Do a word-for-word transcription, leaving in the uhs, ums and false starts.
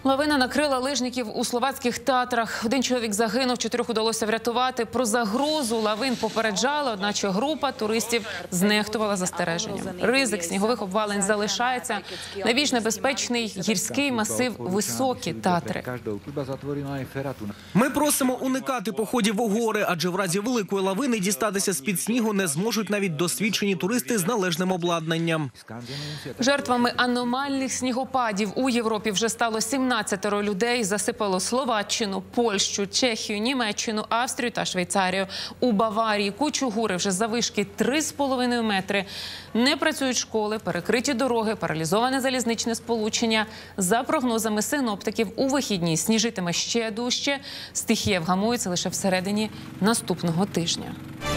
Лавина накрила лижників у словацьких Татрах. Один чоловік загинув, чотирьох удалося врятувати. Про загрозу лавин попереджали, одначе група туристів знехтувала застереженням. Ризик снігових обвалень залишається. Найбільш небезпечний гірський масив – Високі Татри. Ми просимо уникати походів у гори, адже в разі великої лавини дістатися з-під снігу не зможуть навіть досвідчені туристи з належним обладнанням. Жертвами аномальних снігопадів у Європі вже стало сімнадцять людей. Засипало Словаччину, Польщу, Чехію, Німеччину, Австрію та Швейцарію. У Баварії кучугури вже завишки три з половиною метри. Не працюють школи, перекриті дороги, паралізоване залізничне сполучення. За прогнозами синоптиків, у вихідні сніжитиме ще дужче. Стихія вгамується лише всередині наступного тижня.